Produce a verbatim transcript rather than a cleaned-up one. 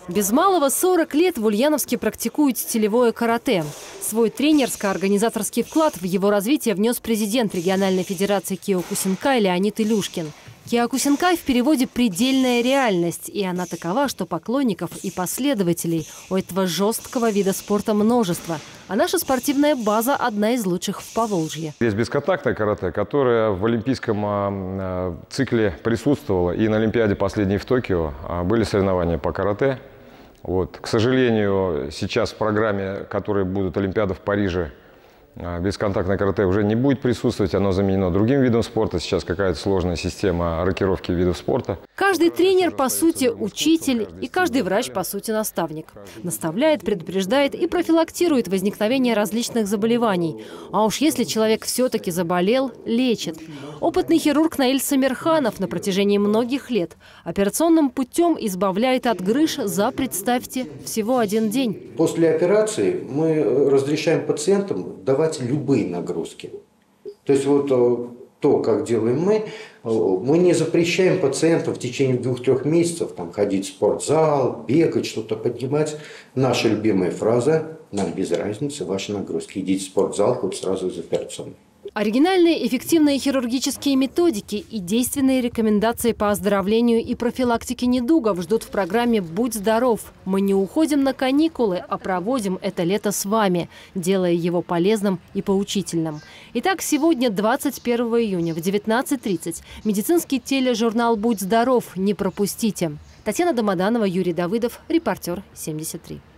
Без малого сорок лет в Ульяновске практикуют стилевое карате. Свой тренерско-организаторский вклад в его развитие внес президент региональной федерации Киокусинкай Леонид Илюшкин. Киокусинкай в переводе «предельная реальность», и она такова, что поклонников и последователей у этого жесткого вида спорта множество. А наша спортивная база – одна из лучших в Поволжье. Есть бесконтактное карате, которое в олимпийском цикле присутствовало. И на Олимпиаде последней в Токио были соревнования по карате. Вот. К сожалению, сейчас в программе, которые будут Олимпиада в Париже, бесконтактное карате уже не будет присутствовать, оно заменено другим видом спорта. Сейчас какая-то сложная система рокировки видов спорта. Каждый тренер, по сути, учитель, и каждый врач, по сути, наставник. Наставляет, предупреждает и профилактирует возникновение различных заболеваний. А уж если человек все-таки заболел, лечит. Опытный хирург Наиль Самирханов на протяжении многих лет операционным путем избавляет от грыж за, представьте, всего один день. После операции мы разрешаем пациентам давать любые нагрузки. То есть вот то, как делаем мы, мы не запрещаем пациентам в течение двух-трех месяцев там, ходить в спортзал, бегать, что-то поднимать. Наша любимая фраза: нам без разницы ваши нагрузки. Идите в спортзал, хоть сразу из операционной. Оригинальные эффективные хирургические методики и действенные рекомендации по оздоровлению и профилактике недугов ждут в программе «Будь здоров». Мы не уходим на каникулы, а проводим это лето с вами, делая его полезным и поучительным. Итак, сегодня, двадцать первого июня в девятнадцать тридцать, медицинский тележурнал «Будь здоров». Не пропустите. Татьяна Домоданова, Юрий Давыдов, репортер семьдесят три.